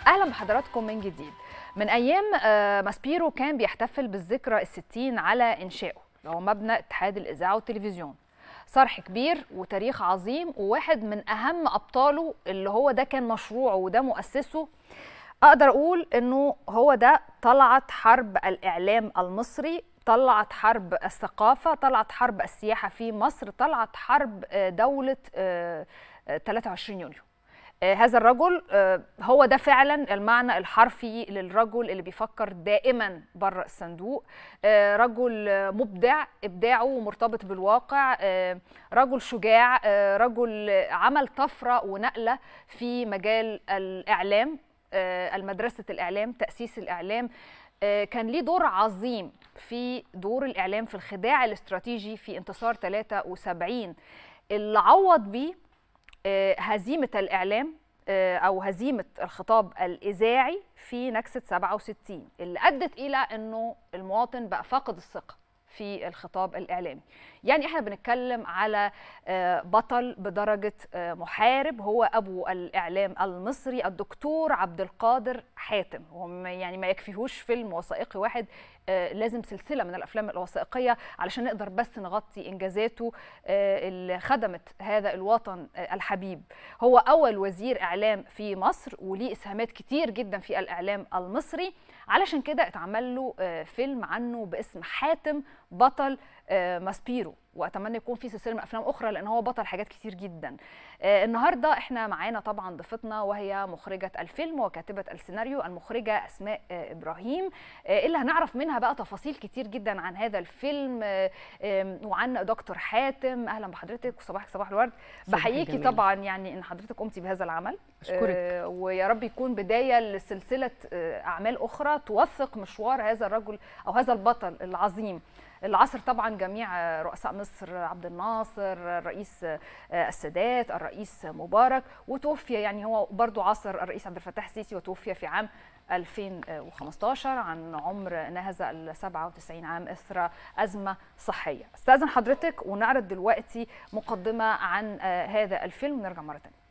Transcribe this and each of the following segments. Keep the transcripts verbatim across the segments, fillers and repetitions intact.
أهلا بحضراتكم من جديد. من أيام ماسبيرو كان بيحتفل بالذكرى الستين على إنشائه، اللي هو مبنى اتحاد الإذاعة والتلفزيون. صرح كبير وتاريخ عظيم، وواحد من أهم أبطاله اللي هو ده كان مشروعه وده مؤسسه. أقدر أقول إنه هو ده طلعت حرب الإعلام المصري، طلعت حرب الثقافة، طلعت حرب السياحة في مصر، طلعت حرب دولة ثلاثة وعشرين يوليو. هذا الرجل هو ده فعلا المعنى الحرفي للرجل اللي بيفكر دائما بره الصندوق، رجل مبدع، إبداعه مرتبط بالواقع، رجل شجاع، رجل عمل طفرة ونقلة في مجال الإعلام، المدرسة الإعلام، تأسيس الإعلام. كان ليه دور عظيم في دور الإعلام في الخداع الاستراتيجي في انتصار ثلاثة وسبعين اللي عوض بيه هزيمة الإعلام أو هزيمة الخطاب الإذاعي في نكسة سبعة وستين اللي أدت إلى أنه المواطن بقى فاقد الثقة في الخطاب الإعلامي. يعني إحنا بنتكلم على بطل بدرجة محارب، هو أبو الإعلام المصري الدكتور عبد القادر حاتم. وهم يعني ما يكفيهوش فيلم وثائقي واحد، لازم سلسلة من الأفلام الوثائقية علشان نقدر بس نغطي إنجازاته اللي خدمت هذا الوطن الحبيب. هو أول وزير إعلام في مصر وليه إسهامات كتير جدا في الإعلام المصري، علشان كده اتعمل له فيلم عنه باسم حاتم بطل ماسبيرو، واتمنى يكون في سلسله من افلام اخرى لان هو بطل حاجات كتير جدا. النهارده احنا معانا طبعا ضيفتنا وهي مخرجه الفيلم وكاتبه السيناريو المخرجه اسماء ابراهيم، اللي هنعرف منها بقى تفاصيل كتير جدا عن هذا الفيلم وعن دكتور حاتم. اهلا بحضرتك وصباحك صباح الورد. بحييكي طبعا يعني ان حضرتك قمتي بهذا العمل. اشكرك. ويا رب يكون بدايه لسلسله اعمال اخرى توثق مشوار هذا الرجل او هذا البطل العظيم اللي عاصر طبعا جميع رؤساء مصر، عبد الناصر، الرئيس السادات، الرئيس مبارك، وتوفي يعني هو برضو عاصر الرئيس عبد الفتاح السيسي وتوفي في عام ألفين وخمستاشر عن عمر ناهز ال سبعة وتسعين عام اثر ازمه صحيه. استاذن حضرتك ونعرض دلوقتي مقدمه عن هذا الفيلم ونرجع مره ثانيه.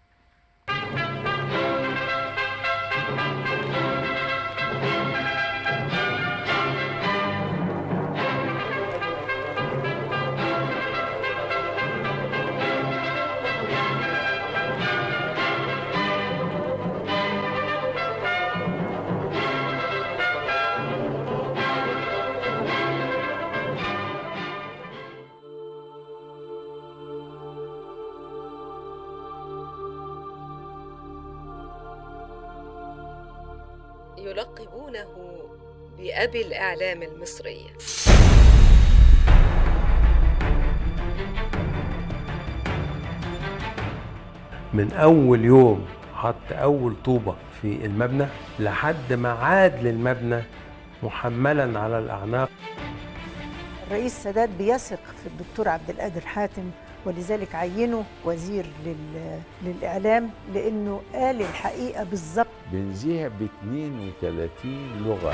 يلقبونه بأبي الإعلام المصري. من أول يوم حط أول طوبة في المبنى لحد ما عاد للمبنى محملا على الأعناق. الرئيس السادات بيثق في الدكتور عبد القادر حاتم، ولذلك عينه وزير للإعلام لأنه قال الحقيقة بالظبط. بنذيع ب اثنين وثلاثين لغة.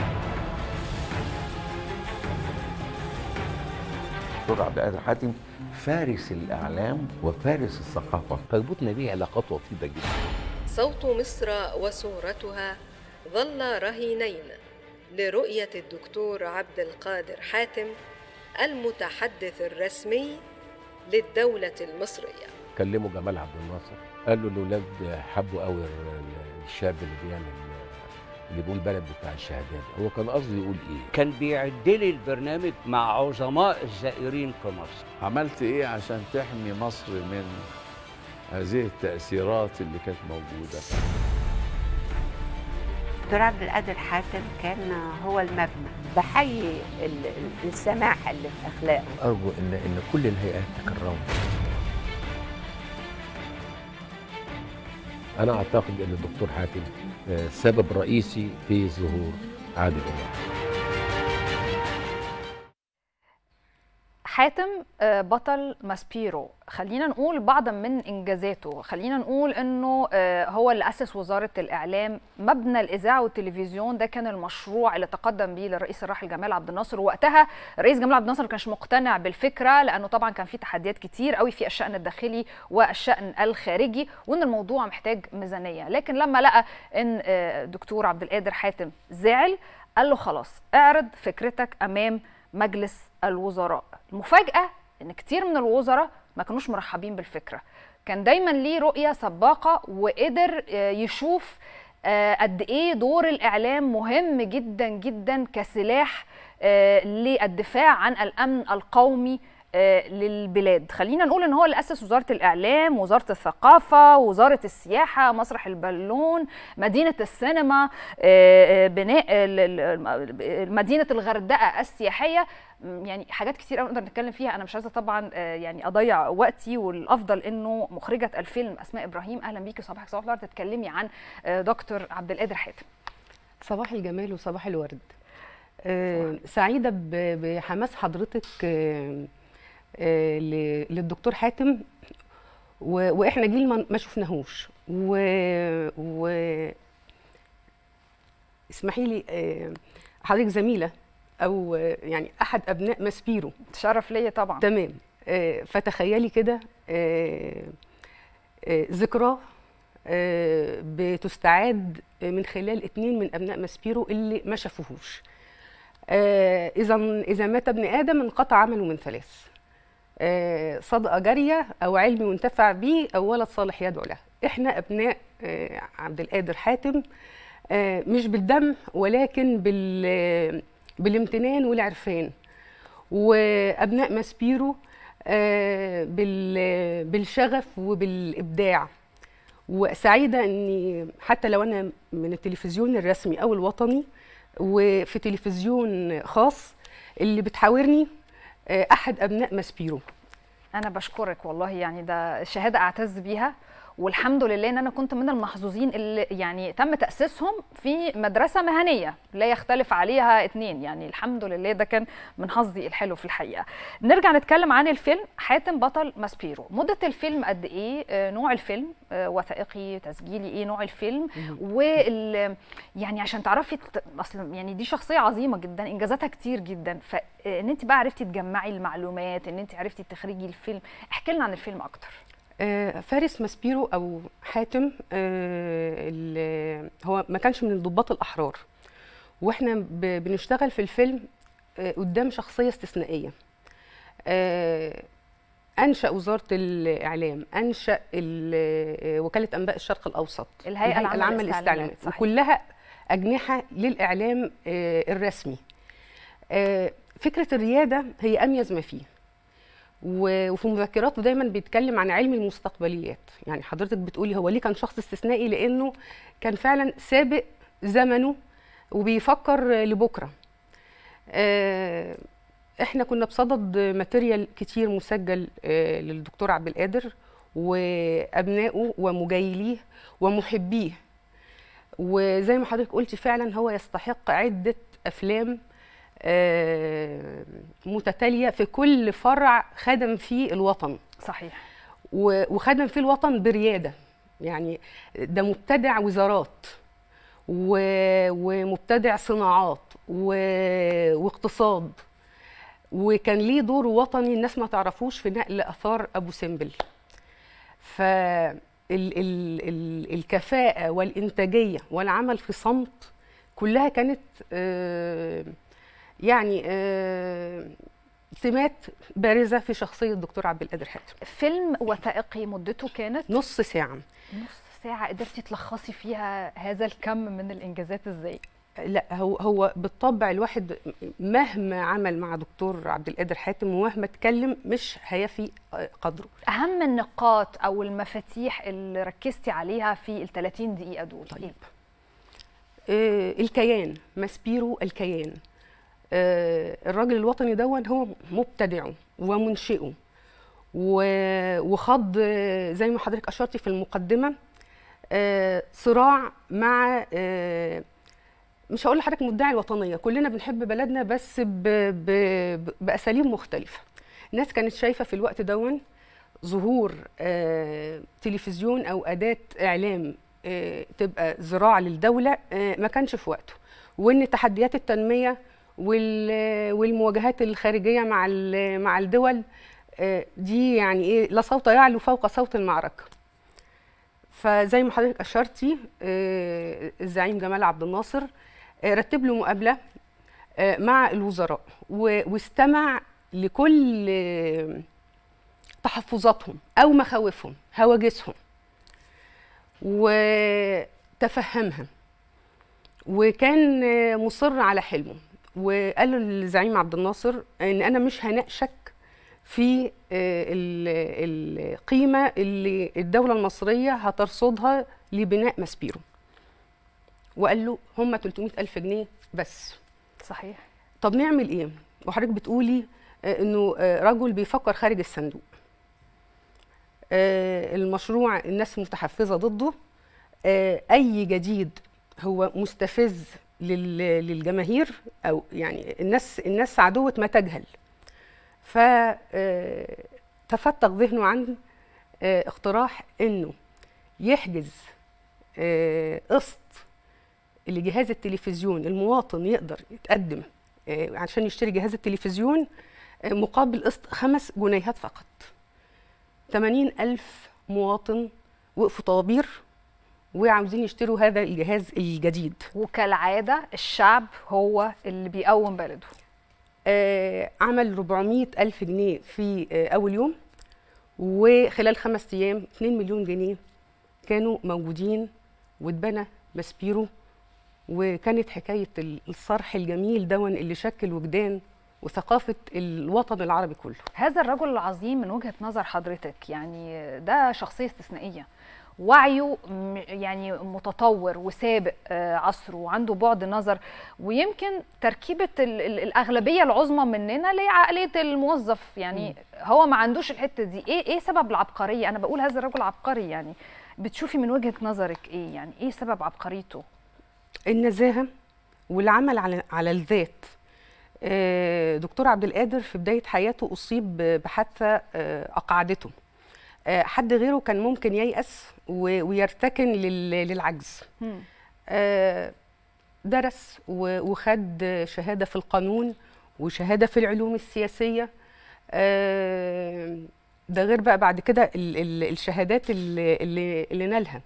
الدكتور عبد القادر حاتم فارس الإعلام وفارس الثقافة، تربطنا به علاقات وطيدة جدا. صوت مصر وصورتها ظل رهينين لرؤية الدكتور عبد القادر حاتم المتحدث الرسمي للدولة المصرية. كلموا جمال عبد الناصر، قال له الأولاد حبوا قوي الشاب اللي بيعمل اللي بيقول بلد بتاع الشهادات. هو كان قصده يقول ايه؟ كان بيعد لي البرنامج مع عظماء الزائرين في مصر. عملت ايه عشان تحمي مصر من هذه التأثيرات اللي كانت موجودة؟ دكتور عبد القادر حاتم كان هو المبنى. بحيي السماحة اللي في أخلاقه. أرجو إن إن كل الهيئات تكرمه. أنا أعتقد إن الدكتور حاتم سبب رئيسي في ظهور عادل إمام. حاتم بطل ماسبيرو، خلينا نقول بعضا من إنجازاته. خلينا نقول أنه هو اللي أسس وزارة الإعلام. مبنى الإذاعة والتلفزيون ده كان المشروع اللي تقدم به للرئيس الراحل جمال عبد الناصر، ووقتها الرئيس جمال عبد الناصر ما كانش مقتنع بالفكرة، لأنه طبعا كان في تحديات كتير قوي في الشأن الداخلي والشأن الخارجي، وأن الموضوع محتاج ميزانية. لكن لما لقى أن دكتور عبد القادر حاتم زعل، قال له خلاص اعرض فكرتك أمام مجلس الوزراء. المفاجأة ان كتير من الوزراء ما كانوش مرحبين بالفكرة. كان دايما ليه رؤية سباقة، وقدر يشوف قد ايه دور الاعلام مهم جدا جدا كسلاح للدفاع عن الامن القومي للبلاد. خلينا نقول ان هو اللي اسس وزاره الاعلام، وزاره الثقافه، وزاره السياحه، مسرح البالون، مدينه السينما، بناء مدينه الغردقه السياحيه. يعني حاجات كتير قوي نقدر نتكلم فيها، انا مش عايزه طبعا يعني اضيع وقتي، والافضل انه مخرجه الفيلم اسماء ابراهيم، اهلا بيكي وصباحك صباح الورد، تتكلمي عن دكتور عبد القادر حاتم. صباح الجمال وصباح الورد. آه سعيده بحماس حضرتك آه آه للدكتور حاتم، واحنا جيل ما شفناهوش، و, و اسمحي لي آه حضرتك زميله او يعني احد ابناء ماسبيرو. تشرف ليا طبعا. تمام. آه فتخيلي كده آه آه ذكراه آه بتستعاد من خلال اتنين من ابناء ماسبيرو اللي ما شافوهوش. آه اذا اذا مات ابن ادم انقطع عمله من ثلاث: آه صدقه جاريه، او علم ينتفع به، او ولد صالح يدعو له. احنا ابناء آه عبد القادر حاتم، آه مش بالدم ولكن بال بالامتنان والعرفان، وابناء ماسبيرو آه بالشغف وبالابداع. وسعيده اني حتى لو انا من التلفزيون الرسمي او الوطني وفي تلفزيون خاص، اللي بتحاورني آه احد ابناء ماسبيرو. انا بشكرك والله، يعني ده شهاده اعتز بيها، والحمد لله ان انا كنت من المحظوظين اللي يعني تم تاسيسهم في مدرسه مهنيه لا يختلف عليها اتنين. يعني الحمد لله ده كان من حظي الحلو في الحقيقه. نرجع نتكلم عن الفيلم حاتم بطل ماسبيرو. مده الفيلم قد ايه؟ آه نوع الفيلم آه وثائقي، تسجيلي، ايه نوع الفيلم؟ وال يعني عشان تعرفي اصلا يعني دي شخصيه عظيمه جدا، انجازاتها كتير جدا، فان انت بقى عرفتي تجمعي المعلومات، ان انت عرفتي تخرجي الفيلم. احكي لنا عن الفيلم اكتر. آه فارس ماسبيرو او حاتم آه هو ما كانش من الضباط الاحرار، واحنا بنشتغل في الفيلم آه قدام شخصيه استثنائيه. آه انشا وزاره الاعلام، انشا وكاله انباء الشرق الاوسط، الهيئه العامه للاستعلامات، وكلها اجنحه للاعلام آه الرسمي. آه فكره الرياده هي اميز ما فيه، وفي مذكراته دايما بيتكلم عن علم المستقبليات. يعني حضرتك بتقولي هو ليه كان شخص استثنائي؟ لانه كان فعلا سابق زمنه وبيفكر لبكره. احنا كنا بصدد ماتيريال كتير مسجل للدكتور عبد القادر وابنائه ومجايليه ومحبيه، وزي ما حضرتك قلتي فعلا هو يستحق عده افلام متتاليه في كل فرع خدم فيه الوطن. صحيح. وخدم فيه الوطن برياده، يعني ده مبتدع وزارات ومبتدع صناعات واقتصاد، وكان ليه دور وطني الناس ما تعرفوش في نقل اثار ابو سمبل. فالكفاءه والانتاجيه والعمل في صمت كلها كانت يعني آه سمات بارزه في شخصيه الدكتور عبد القادر حاتم. فيلم وثائقي مدته كانت نص ساعه. نص ساعه قدرتي تلخصي فيها هذا الكم من الانجازات ازاي؟ لا هو هو بالطبع الواحد مهما عمل مع دكتور عبد القادر حاتم ومهما اتكلم مش هيفي قدره. اهم النقاط او المفاتيح اللي ركزتي عليها في ال ثلاثين دقيقه دول؟ طيب آه الكيان ماسبيرو، الكيان آه الراجل الوطني دون هو مبتدعه ومنشئه، وخض زي ما حضرتك اشرتي في المقدمه آه صراع مع آه مش هقول لحضرتك مدعي الوطنيه، كلنا بنحب بلدنا بس ب ب باساليب مختلفه. الناس كانت شايفه في الوقت دون ظهور آه تلفزيون او اداه اعلام آه تبقى ذراع للدوله آه ما كانش في وقته، وان تحديات التنميه والمواجهات الخارجيه مع مع الدول آه دي يعني ايه لا صوت يعلو فوق صوت المعركه. فزي ما حضرتك اشرتي آه الزعيم جمال عبد الناصر آه رتب له مقابله آه مع الوزراء واستمع لكل آه تحفظاتهم او مخاوفهم هواجسهم وتفهمها، وكان آه مصر على حلمه، وقال له للزعيم عبد الناصر ان انا مش هناقشك في القيمة اللي الدولة المصرية هترصدها لبناء ماسبيرو. وقال له هم ثلاثمائة ألف جنيه بس. صحيح. طب نعمل ايه؟ وحضرتك بتقولي انه رجل بيفكر خارج الصندوق. المشروع الناس متحفزة ضده، اي جديد هو مستفز للجماهير او يعني الناس الناس عدوة ما تجهل. فتفتق ذهنه عن اقتراح انه يحجز قسط لجهاز التلفزيون، المواطن يقدر يتقدم عشان يشتري جهاز التلفزيون مقابل قسط خمس جنيهات فقط. ثمانين ألف مواطن وقفوا طوابير وعاوزين يشتروا هذا الجهاز الجديد. وكالعادة الشعب هو اللي بيقوم بلده. آه عمل أربعمائة ألف جنيه في آه أول يوم، وخلال خمس أيام اثنين مليون جنيه كانوا موجودين واتبنى ماسبيرو. وكانت حكاية الصرح الجميل دون اللي شكل وجدان وثقافة الوطن العربي كله. هذا الرجل العظيم من وجهة نظر حضرتك يعني ده شخصية استثنائية، وعيه يعني متطور وسابق عصره وعنده بعد نظر، ويمكن تركيبة الأغلبية العظمى مننا اللي هي عقلية الموظف، يعني م. هو ما عندوش الحتة دي. ايه ايه سبب العبقرية؟ أنا بقول هذا الرجل عبقري، يعني بتشوفي من وجهة نظرك ايه؟ يعني ايه سبب عبقريته؟ النزاهة والعمل على على الذات. دكتور عبد القادر في بداية حياته أصيب بحادثة أقعدته. حد غيره كان ممكن ييأس ويرتكن للعجز. درس وخد شهادة في القانون وشهادة في العلوم السياسية. ده غير بقى بعد كده الشهادات اللي, اللي نالها.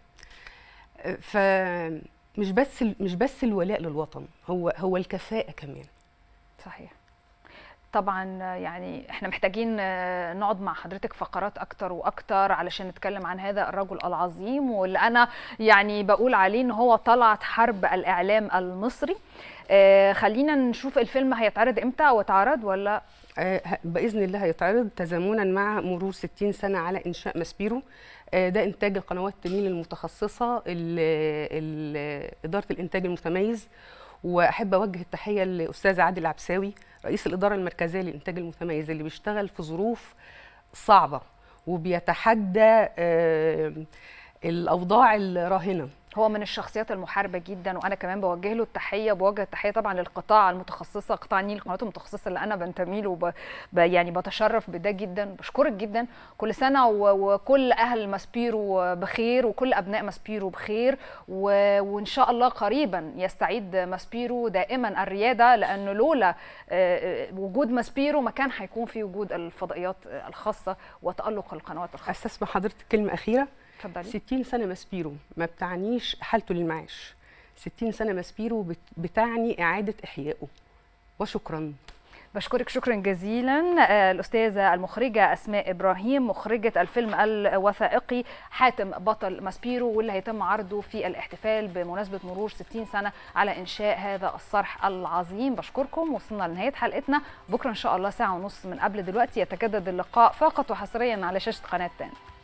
فمش بس مش بس الولاء للوطن، هو هو الكفاءة كمان. صحيح. طبعا يعني احنا محتاجين نقعد مع حضرتك فقرات اكتر واكتر علشان نتكلم عن هذا الرجل العظيم، واللي انا يعني بقول عليه ان هو طلعت حرب الاعلام المصري. آه خلينا نشوف الفيلم هيتعرض امتى او اتعرض ولا؟ آه باذن الله هيتعرض تزامنا مع مرور ستين سنة على انشاء ماسبيرو. آه ده انتاج القنوات النيل المتخصصة، اداره الانتاج المتميز. واحب اوجه التحيه للاستاذ عادل عبساوي رئيس الاداره المركزيه للانتاج المتميز، اللي بيشتغل في ظروف صعبه وبيتحدى الاوضاع الراهنه. هو من الشخصيات المحاربه جدا، وانا كمان بوجه له التحيه، بوجه التحيه طبعا للقطاع المتخصصه، قطاع النيل، القنوات المتخصصه اللي انا بنتمي له، وب... يعني بتشرف بده جدا. بشكرك جدا. كل سنه و... وكل اهل ماسبيرو بخير، وكل ابناء ماسبيرو بخير، و... وان شاء الله قريبا يستعيد ماسبيرو دائما الرياده، لانه لولا وجود ماسبيرو ما كان هيكون في وجود الفضائيات الخاصه وتالق القنوات الخاصه. استسمح حضرتك كلمه اخيره؟ اتفضلي. ستين سنة ماسبيرو ما بتعنيش حالته للمعاش، ستين سنة ماسبيرو بتعني إعادة إحيائه. وشكرا. بشكرك شكرا جزيلا الأستاذة المخرجة أسماء إبراهيم، مخرجة الفيلم الوثائقي حاتم بطل ماسبيرو، واللي هيتم عرضه في الاحتفال بمناسبة مرور ستين سنة على إنشاء هذا الصرح العظيم. بشكركم. وصلنا لنهاية حلقتنا. بكرة إن شاء الله ساعة ونص من قبل دلوقتي يتجدد اللقاء فقط وحصريا على شاشة قناة تاني.